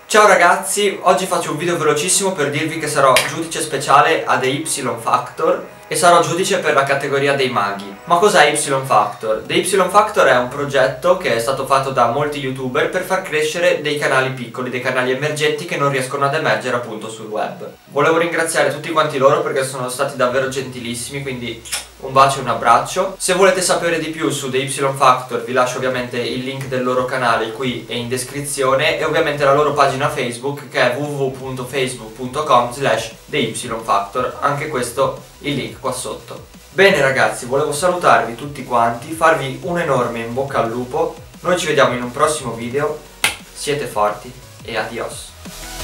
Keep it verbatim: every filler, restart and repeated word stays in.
Ciao ragazzi, oggi faccio un video velocissimo per dirvi che sarò giudice speciale a The Y Factor e sarò giudice per la categoria dei maghi. Ma cos'è Y Factor? The Y Factor è un progetto che è stato fatto da molti youtuber per far crescere dei canali piccoli, dei canali emergenti che non riescono ad emergere appunto sul web. Volevo ringraziare tutti quanti loro perché sono stati davvero gentilissimi, quindi un bacio e un abbraccio. Se volete sapere di più su The Y Factor vi lascio ovviamente il link del loro canale qui e in descrizione, e ovviamente la loro pagina Facebook che è w w w punto facebook punto com slash The Y Factor, anche questo il link qua sotto. Bene ragazzi, volevo salutarvi tutti quanti, farvi un enorme in bocca al lupo. Noi ci vediamo in un prossimo video, siete forti e adios.